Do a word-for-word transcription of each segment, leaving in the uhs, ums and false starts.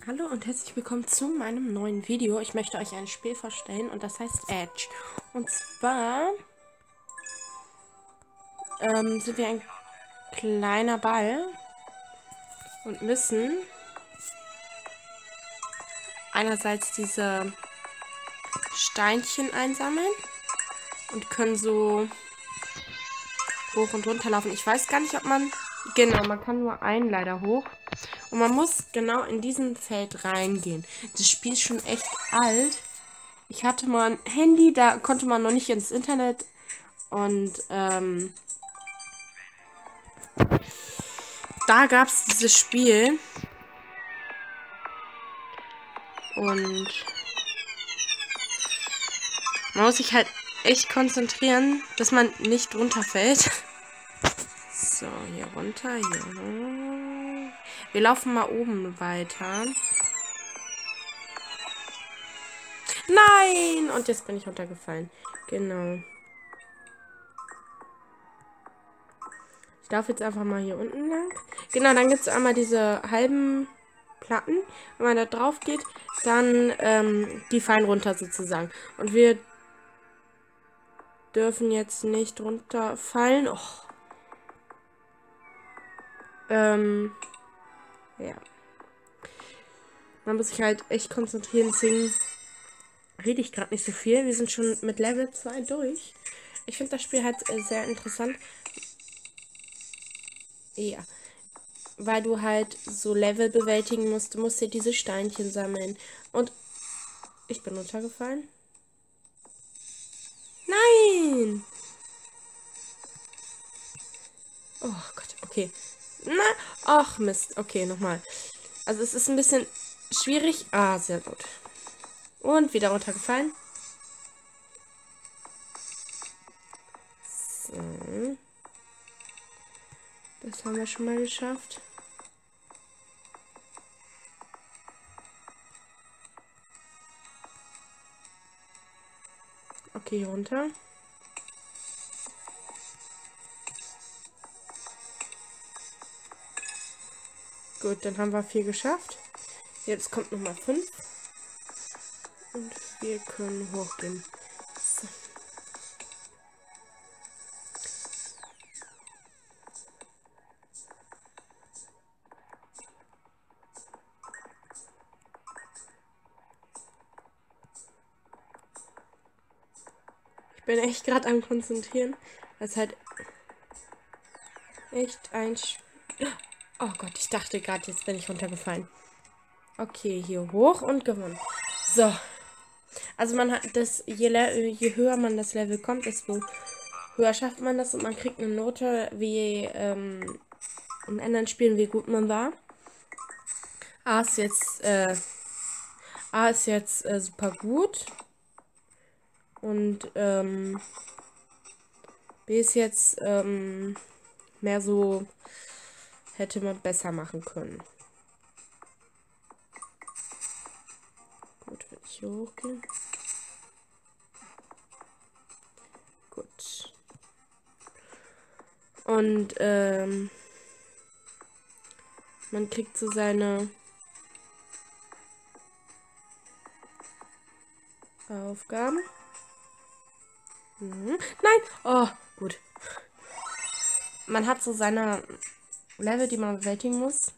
Hallo und herzlich willkommen zu meinem neuen Video. Ich möchte euch ein Spiel vorstellen und das heißt Edge. Und zwar ähm, sind wir ein kleiner Ball und müssen einerseits diese Steinchen einsammeln und können so hoch und runter laufen. Ich weiß gar nicht, ob man... Genau, man kann nur einen leider hoch. Und man muss genau in diesem Feld reingehen. Das Spiel ist schon echt alt. Ich hatte mal ein Handy, da konnte man noch nicht ins Internet. Und ähm, da gab es dieses Spiel. Und man muss sich halt echt konzentrieren, dass man nicht runterfällt. So, hier runter, hier. Wir laufen mal oben weiter. Nein! Und jetzt bin ich runtergefallen. Genau. Ich laufe jetzt einfach mal hier unten lang. Genau, dann gibt es einmal diese halben Platten. Wenn man da drauf geht, dann ähm, die fallen runter sozusagen. Und wir dürfen jetzt nicht runterfallen. Oh. Ähm, ja. Man muss sich halt echt konzentrieren, deswegen rede ich gerade nicht so viel. Wir sind schon mit Level zwei durch. Ich finde das Spiel halt äh, sehr interessant. Ja. Weil du halt so Level bewältigen musst. Du musst dir diese Steinchen sammeln. Und ich bin runtergefallen. Nein! Oh Gott, okay. Na, ach Mist. Okay, nochmal. Also es ist ein bisschen schwierig. Ah, sehr gut. Und wieder runtergefallen. So. Das haben wir schon mal geschafft. Okay, hier runter. Gut, dann haben wir vier geschafft. Jetzt kommt nochmal fünf. Und wir können hochgehen. So. Ich bin echt gerade am Konzentrieren. Das ist halt echt ein... Sch oh Gott, ich dachte gerade, jetzt bin ich runtergefallen. Okay, hier hoch und gewonnen. So. Also man hat das, je, je höher man das Level kommt, desto höher schafft man das und man kriegt eine Note, wie ähm, in anderen Spielen, wie gut man war. A ist jetzt, äh, A ist jetzt äh, super gut. Und ähm, B ist jetzt ähm, mehr so, hätte man besser machen können. Gut, wenn ich hier hochgehe. Gut. Und ähm, man kriegt so seine Aufgaben. Mhm. Nein! Oh, gut. Man hat so seine Level, die man bewältigen muss.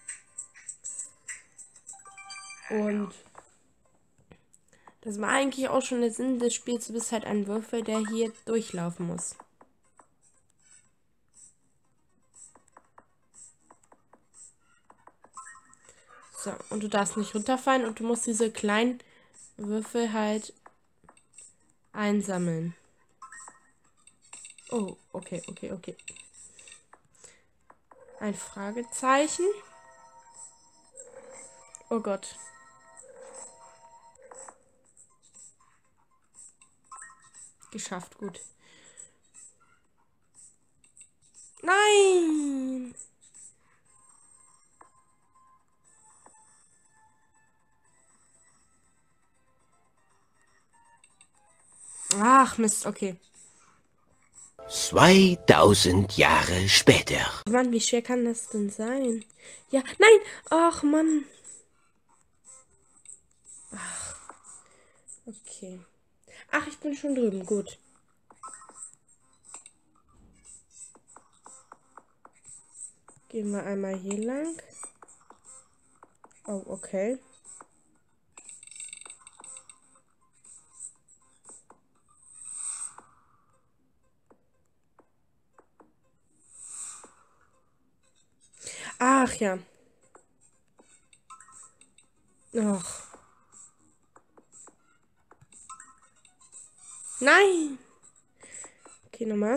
Und das war eigentlich auch schon der Sinn des Spiels. Du bist halt ein Würfel, der hier durchlaufen muss. So, und du darfst nicht runterfallen und du musst diese kleinen Würfel halt einsammeln. Oh, okay, okay, okay. Ein Fragezeichen. Oh Gott. Geschafft, gut. Nein! Ach, Mist, okay. zweitausend Jahre später. Mann, wie schwer kann das denn sein? Ja, nein! Ach, Mann. Okay. Ach, ich bin schon drüben. Gut. Gehen wir einmal hier lang. Oh, okay. Ach ja. Ach. Nein. Okay, nochmal.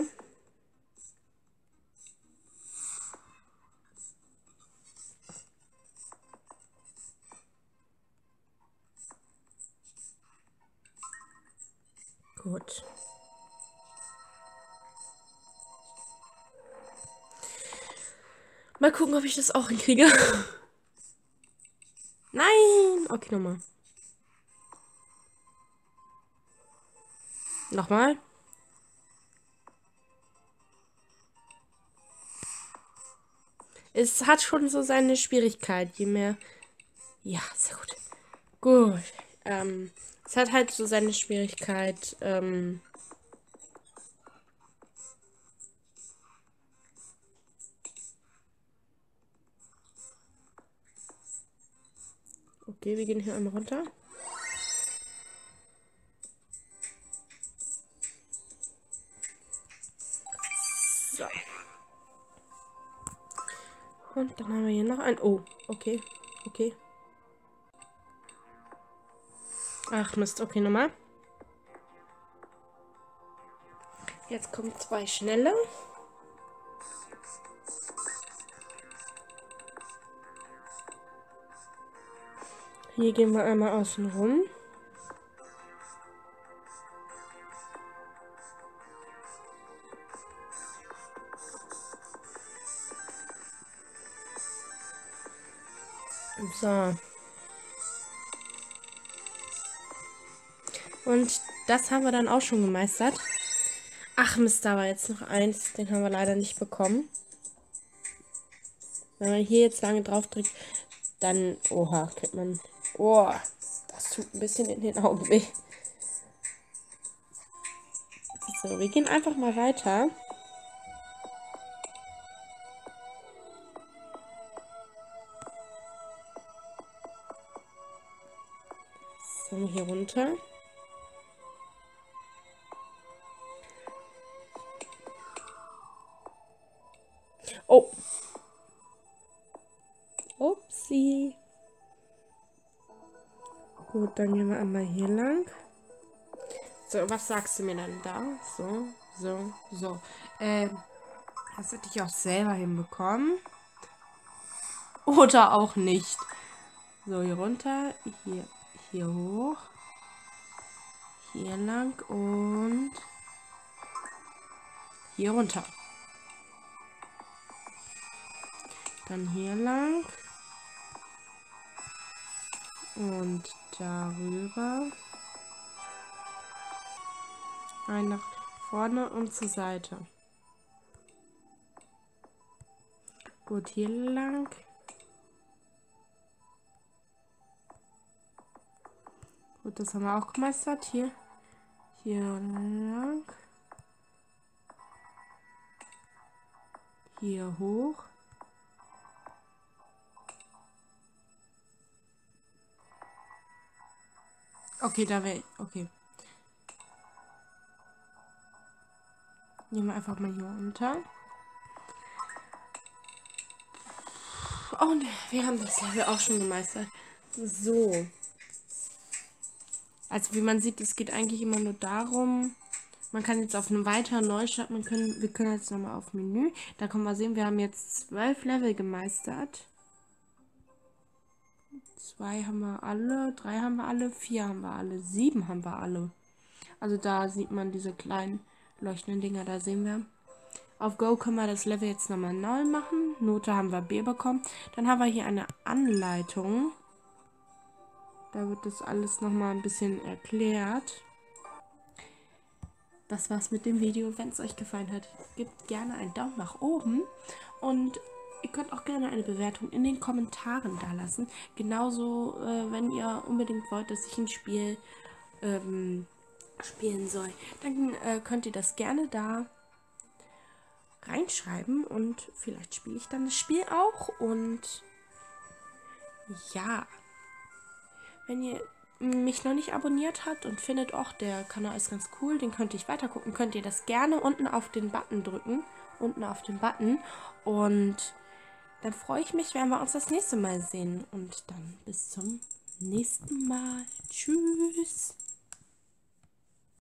Gut. Mal gucken, ob ich das auch hinkriege. Nein. Okay, nochmal. Nochmal. Es hat schon so seine Schwierigkeit, je mehr... Ja, sehr gut. Gut. Ähm, es hat halt so seine Schwierigkeit, ähm... Okay, wir gehen hier einmal runter. So. Und dann haben wir hier noch ein... Oh, okay. Okay. Ach Mist, okay, nochmal. Jetzt kommen zwei schnelle. Hier gehen wir einmal außen rum. So. Und das haben wir dann auch schon gemeistert. Ach Mist, da war jetzt noch eins. Den haben wir leider nicht bekommen. Wenn man hier jetzt lange drauf drückt, dann... Oha, kriegt man... Oh, das tut ein bisschen in den Augen weh. So, wir gehen einfach mal weiter. So, hier runter. Oh. Upsi. Gut, dann gehen wir einmal hier lang. So, was sagst du mir dann da? So, so, so. Ähm, hast du dich auch selber hinbekommen? Oder auch nicht? So, hier runter, hier, hier hoch. Hier lang und hier runter. Dann hier lang. Und darüber. Ein nach vorne und zur Seite. Gut, hier lang. Gut, das haben wir auch gemeistert. Hier. Hier lang. Hier hoch. Okay, da wäre ich. Okay. Nehmen wir einfach mal hier runter. Und wir haben das Level auch schon gemeistert. So. Also wie man sieht, es geht eigentlich immer nur darum, man kann jetzt auf einen weiteren Neustart, man können, wir können jetzt nochmal auf Menü. Da können wir sehen, wir haben jetzt zwölf Level gemeistert. Zwei haben wir alle, drei haben wir alle, vier haben wir alle, sieben haben wir alle. Also da sieht man diese kleinen leuchtenden Dinger, da sehen wir. Auf Go können wir das Level jetzt nochmal neu machen. Note haben wir B bekommen. Dann haben wir hier eine Anleitung. Da wird das alles nochmal ein bisschen erklärt. Das war's mit dem Video. Wenn es euch gefallen hat, gebt gerne einen Daumen nach oben. Und ihr könnt auch gerne eine Bewertung in den Kommentaren da lassen. Genauso, äh, wenn ihr unbedingt wollt, dass ich ein Spiel ähm, spielen soll, dann äh, könnt ihr das gerne da reinschreiben und vielleicht spiele ich dann das Spiel auch. Und ja, wenn ihr mich noch nicht abonniert habt und findet, auch der Kanal ist ganz cool, den könnte ich weiter gucken, könnt ihr das gerne unten auf den Button drücken, unten auf den Button, und dann freue ich mich, wenn wir uns das nächste Mal sehen, und dann bis zum nächsten Mal. Tschüss.